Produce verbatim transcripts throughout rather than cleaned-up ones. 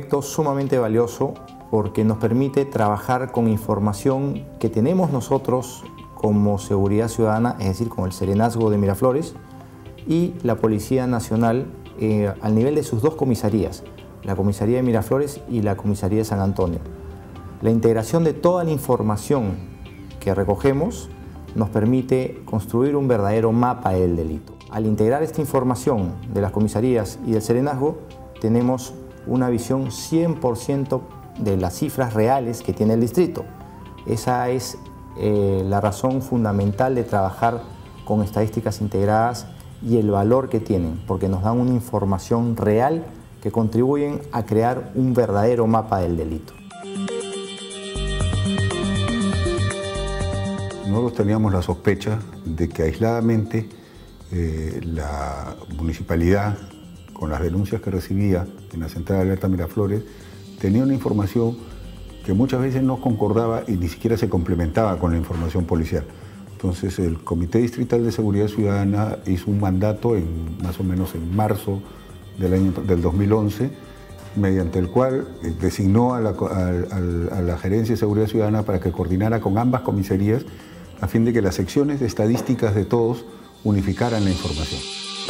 proyecto sumamente valioso porque nos permite trabajar con información que tenemos nosotros como Seguridad Ciudadana, es decir, con el Serenazgo de Miraflores y la Policía Nacional eh, al nivel de sus dos comisarías, la Comisaría de Miraflores y la Comisaría de San Antonio. La integración de toda la información que recogemos nos permite construir un verdadero mapa del delito. Al integrar esta información de las comisarías y del Serenazgo, tenemos una visión cien por ciento de las cifras reales que tiene el distrito. Esa es eh, la razón fundamental de trabajar con estadísticas integradas y el valor que tienen, porque nos dan una información real que contribuyen a crear un verdadero mapa del delito. Nosotros teníamos la sospecha de que aisladamente eh, la municipalidad, con las denuncias que recibía en la Central de Alerta Miraflores, tenía una información que muchas veces no concordaba y ni siquiera se complementaba con la información policial. Entonces el Comité Distrital de Seguridad Ciudadana hizo un mandato en, más o menos en marzo del, año, del dos mil once, mediante el cual designó a la, a, a la Gerencia de Seguridad Ciudadana para que coordinara con ambas comisarías a fin de que las secciones de estadísticas de todos unificaran la información.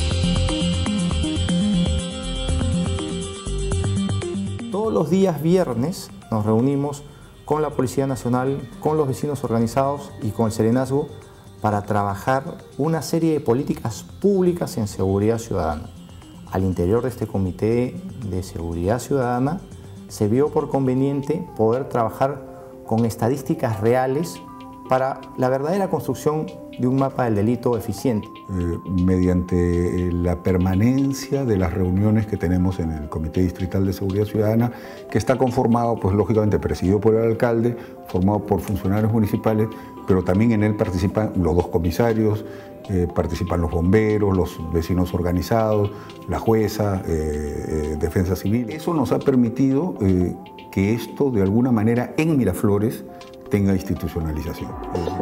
Todos los días viernes nos reunimos con la Policía Nacional, con los vecinos organizados y con el Serenazgo para trabajar una serie de políticas públicas en seguridad ciudadana. Al interior de este Comité de Seguridad Ciudadana se vio por conveniente poder trabajar con estadísticas reales para la verdadera construcción de un mapa del delito eficiente. Eh, mediante la permanencia de las reuniones que tenemos en el Comité Distrital de Seguridad Ciudadana, que está conformado, pues lógicamente presidido por el alcalde, formado por funcionarios municipales, pero también en él participan los dos comisarios, eh, participan los bomberos, los vecinos organizados, la jueza, eh, eh, defensa civil. Eso nos ha permitido eh, que esto de alguna manera en Miraflores tenga institucionalización.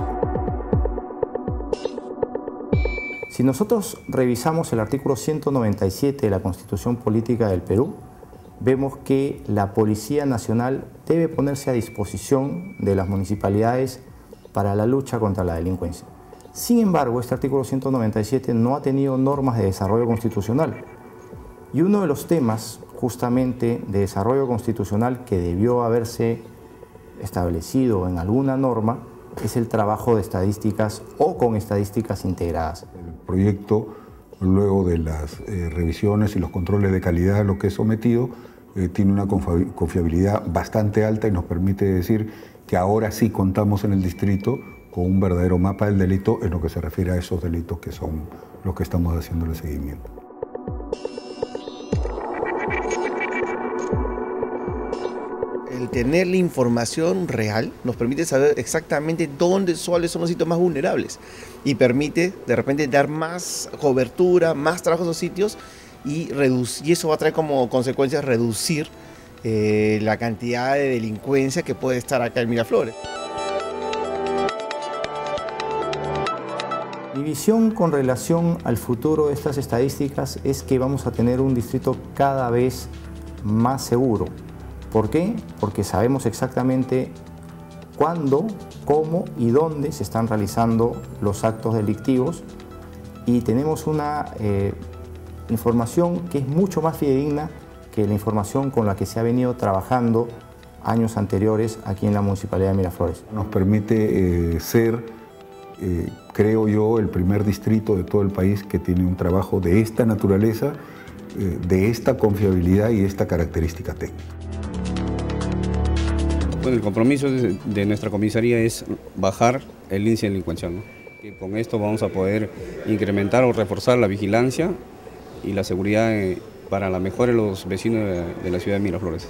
Si nosotros revisamos el artículo ciento noventa y siete de la Constitución Política del Perú, vemos que la Policía Nacional debe ponerse a disposición de las municipalidades para la lucha contra la delincuencia. Sin embargo, este artículo ciento noventa y siete no ha tenido normas de desarrollo constitucional. Y uno de los temas, justamente, de desarrollo constitucional que debió haberse establecido en alguna norma es el trabajo de estadísticas o con estadísticas integradas. El proyecto, luego de las eh, revisiones y los controles de calidad a los que es sometido, eh, tiene una confiabilidad bastante alta y nos permite decir que ahora sí contamos en el distrito con un verdadero mapa del delito en lo que se refiere a esos delitos que son los que estamos haciendo el seguimiento. El tener la información real nos permite saber exactamente dónde, cuáles son los sitios más vulnerables y permite de repente dar más cobertura, más trabajo a esos sitios y, y eso va a traer como consecuencia reducir eh, la cantidad de delincuencia que puede estar acá en Miraflores. Mi visión con relación al futuro de estas estadísticas es que vamos a tener un distrito cada vez más seguro. ¿Por qué? Porque sabemos exactamente cuándo, cómo y dónde se están realizando los actos delictivos y tenemos una eh, información que es mucho más fidedigna que la información con la que se ha venido trabajando años anteriores aquí en la Municipalidad de Miraflores. Nos permite eh, ser, eh, creo yo, el primer distrito de todo el país que tiene un trabajo de esta naturaleza, eh, de esta confiabilidad y esta característica técnica. Bueno, el compromiso de, de nuestra comisaría es bajar el índice delincuencial, ¿no? Y con esto vamos a poder incrementar o reforzar la vigilancia y la seguridad eh, para la mejora de los vecinos de, de la ciudad de Miraflores.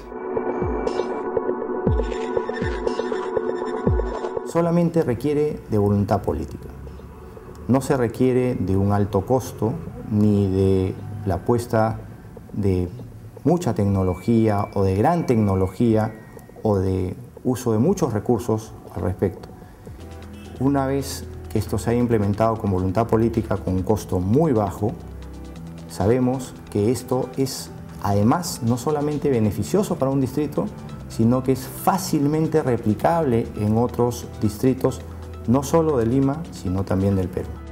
Solamente requiere de voluntad política. No se requiere de un alto costo ni de la apuesta de mucha tecnología o de gran tecnología o de uso de muchos recursos al respecto. Una vez que esto se haya implementado con voluntad política con un costo muy bajo, sabemos que esto es además no solamente beneficioso para un distrito, sino que es fácilmente replicable en otros distritos, no solo de Lima, sino también del Perú.